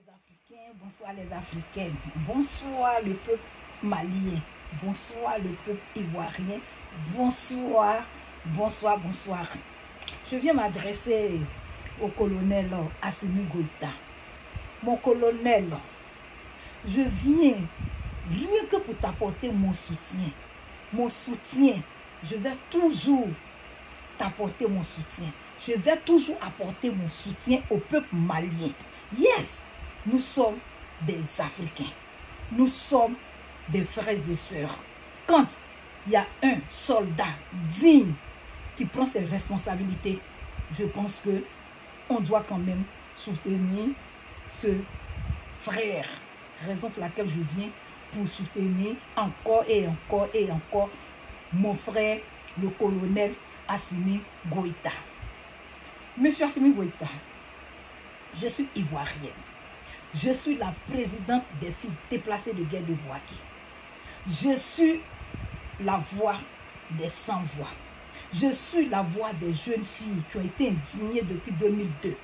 les Africains, bonsoir les Africaines, bonsoir le peuple malien, bonsoir le peuple ivoirien, bonsoir. Je viens m'adresser au colonel Assimi Goïta. Mon colonel, je viens rien que pour t'apporter mon soutien. Mon soutien, je vais toujours t'apporter mon soutien. Je vais toujours apporter mon soutien au peuple malien. Yes, nous sommes des Africains. Nous sommes des frères et sœurs. Quand il y a un soldat digne qui prend ses responsabilités, je pense que on doit quand même soutenir ce frère. Raison pour laquelle je viens pour soutenir encore et encore et encore mon frère, le colonel Assimi Goïta. Monsieur Assimi Goïta, je suis ivoirienne. Je suis la présidente des filles déplacées de guerre de Bouaké. Je suis la voix des sans-voix. Je suis la voix des jeunes filles qui ont été indignées depuis 2002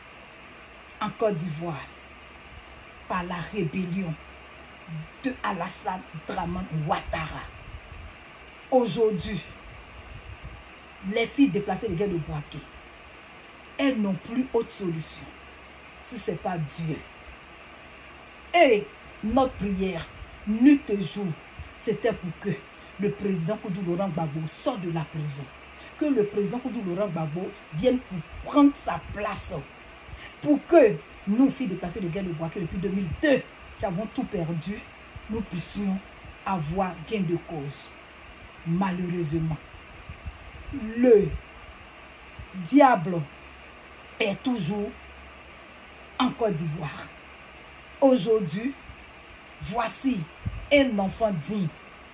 en Côte d'Ivoire par la rébellion de Alassane Dramane Ouattara. Aujourd'hui, les filles déplacées de guerre de Bouaké, elles n'ont plus autre solution si ce n'est pas Dieu. Et notre prière, nuit et jour, c'était pour que le président Koudou Laurent Gbagbo sorte de la prison. Que le président Koudou Laurent Gbagbo vienne pour prendre sa place. Pour que nous, filles déplacées de guerre de Bouaké depuis 2002, qui avons tout perdu, nous puissions avoir gain de cause. Malheureusement, le diable est toujours en Côte d'Ivoire. Aujourd'hui, voici un enfant digne,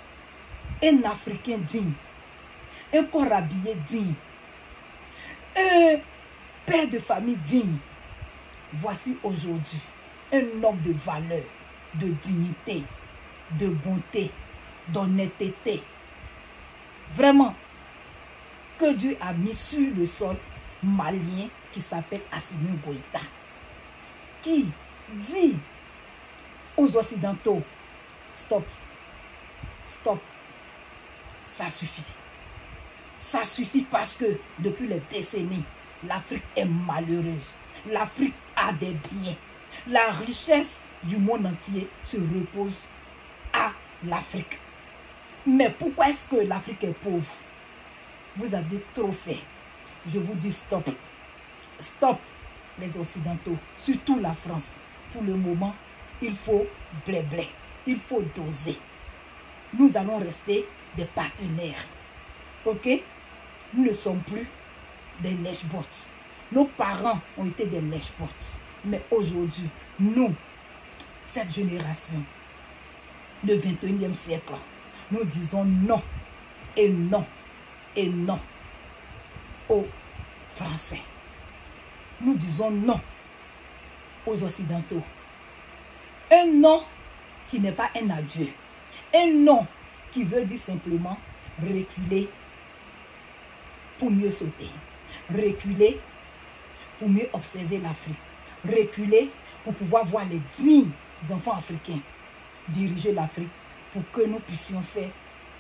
un Africain digne, un corps habillé digne, un père de famille digne. Voici aujourd'hui un homme de valeur, de dignité, de bonté, d'honnêteté. Vraiment, que Dieu a mis sur le sol malien qui s'appelle Assimi Goïta, qui dit aux Occidentaux, stop, stop, ça suffit. Ça suffit parce que depuis les décennies, l'Afrique est malheureuse. L'Afrique a des biens. La richesse du monde entier se repose à l'Afrique. Mais pourquoi est-ce que l'Afrique est pauvre? Vous avez trop fait. Je vous dis stop. Stop les Occidentaux, surtout la France. Pour le moment, il faut blé-blé. Il faut doser. Nous allons rester des partenaires. Ok? Nous ne sommes plus des lèche-bottes. Nos parents ont été des lèche-bottes. Mais aujourd'hui, nous, cette génération, le 21e siècle, nous disons non et non et non aux Français. Nous disons non aux Occidentaux. Un non qui n'est pas un adieu. Un non qui veut dire simplement reculer pour mieux sauter. Reculer pour mieux observer l'Afrique. Reculer pour pouvoir voir les dignes enfants africains diriger l'Afrique pour que nous puissions faire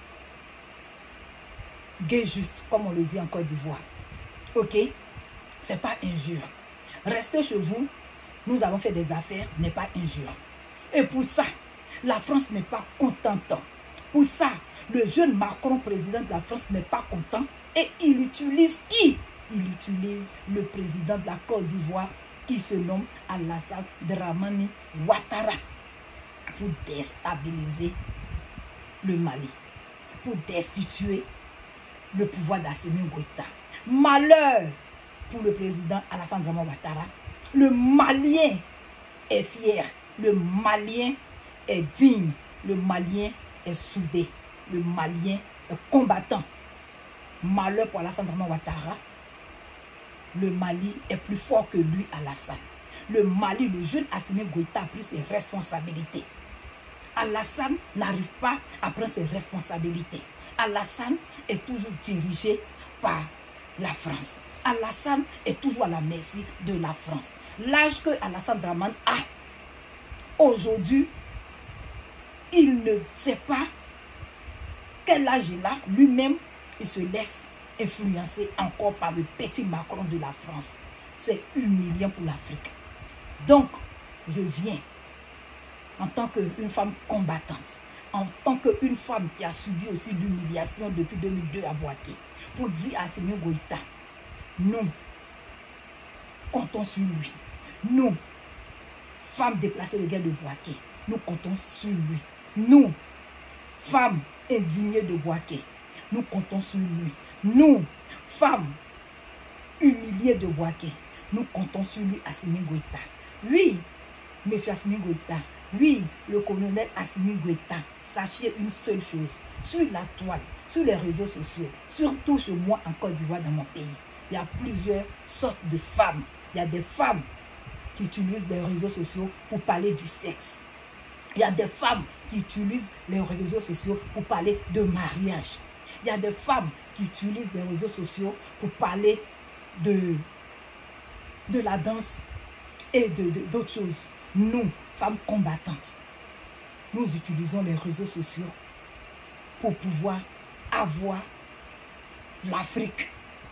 guet juste, comme on le dit en Côte d'Ivoire. Ok? C'est pas injure. Restez chez vous, nous allons faire des affaires, n'est pas injure. Et pour ça, la France n'est pas contente. Pour ça, le jeune Macron, président de la France, n'est pas content. Et il utilise qui? Il utilise le président de la Côte d'Ivoire qui se nomme Alassane Dramane Ouattara pour déstabiliser le Mali, pour destituer le pouvoir d'Assimi Goïta. Malheur pour le président Alassane Dramane Ouattara. Le Malien est fier, le Malien est digne, le Malien est soudé, le Malien est combattant. Malheur pour Alassane Dramane Ouattara. Le Mali est plus fort que lui, Alassane. Le Mali, le jeune Assimi Goïta a pris ses responsabilités. Alassane n'arrive pas à prendre ses responsabilités. Alassane est toujours dirigé par la France. Alassane est toujours à la merci de la France. L'âge que Alassane Dramane a aujourd'hui, il ne sait pas quel âge il a. Lui-même, il se laisse influencer encore par le petit Macron de la France. C'est humiliant pour l'Afrique. Donc, je viens en tant qu'une femme combattante, en tant qu'une femme qui a subi aussi l'humiliation depuis 2002 à Bouaké, pour dire à Assimi Goïta, nous comptons sur lui. Nous, femmes déplacées de guerre de Bouaké, nous comptons sur lui. Nous, femmes indignées de Bouaké, nous comptons sur lui. Nous, femmes humiliées de Bouaké, nous comptons sur lui, Assimi Goïta. Oui, monsieur Assimi Goïta, oui, le colonel Assimi Goïta, sachez une seule chose, sur la toile, sur les réseaux sociaux, surtout chez moi en Côte d'Ivoire, dans mon pays, il y a plusieurs sortes de femmes. Il y a des femmes qui utilisent les réseaux sociaux pour parler du sexe. Il y a des femmes qui utilisent les réseaux sociaux pour parler de mariage. Il y a des femmes qui utilisent les réseaux sociaux pour parler de la danse et d'autres choses. Nous, femmes combattantes, nous utilisons les réseaux sociaux pour pouvoir avoir l'Afrique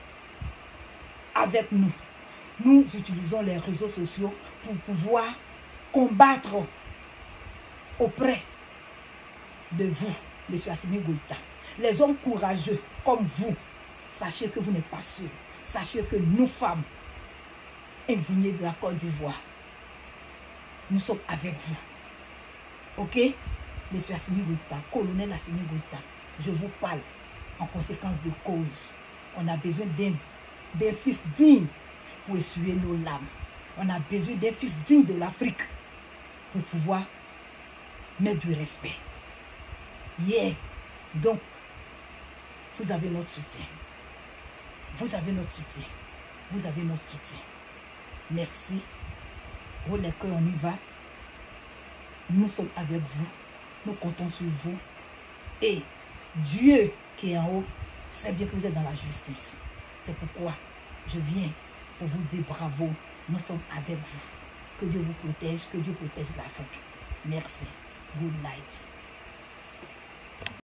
avec nous. Nous utilisons les réseaux sociaux pour pouvoir combattre auprès de vous, monsieur Assimi Goïta. Les hommes courageux comme vous, sachez que vous n'êtes pas seuls. Sachez que nous, femmes indignées de la Côte d'Ivoire, nous sommes avec vous. Ok? Monsieur Assimi Goïta, colonel Assimi Goïta, je vous parle en conséquence de cause. On a besoin d'un fils digne pour essuyer nos larmes. On a besoin d'un fils digne de l'Afrique pour pouvoir mettre du respect. Yeah. Donc, vous avez notre soutien. Vous avez notre soutien. Vous avez notre soutien. Merci. Oh les cœurs, on y va. Nous sommes avec vous. Nous comptons sur vous. Et Dieu qui est en haut sait bien que vous êtes dans la justice. C'est pourquoi je viens pour vous dire bravo. Nous sommes avec vous. Que Dieu vous protège. Que Dieu protège l'Afrique. Merci. Good night.